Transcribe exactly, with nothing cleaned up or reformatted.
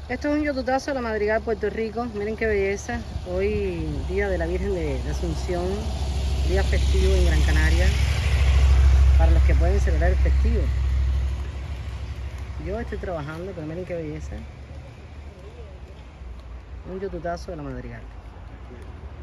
Esto es un yotutazo de la Madrigal Puerto Rico. Miren qué belleza. Hoy, día de la Virgen de, de Asunción, día festivo en Gran Canaria, para los que pueden celebrar el festivo. Yo estoy trabajando, pero miren qué belleza. Un yotutazo de la Madrigal.